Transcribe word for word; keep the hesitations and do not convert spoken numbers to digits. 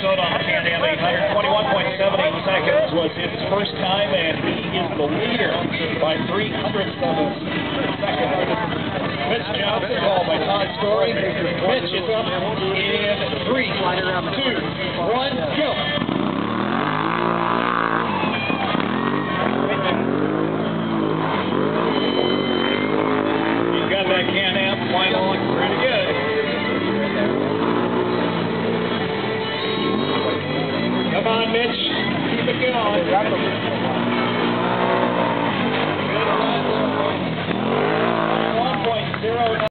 episode on the Can-Am eight hundred. twenty-one point seven eight seconds was his first time, and he is the leader by three hundredths of a second. Mitch Johnson, followed by Todd Story. Mitch is up in three, two, one, go. He's got that Can-Am flying along pretty good. Come on, Mitch. Keep it going.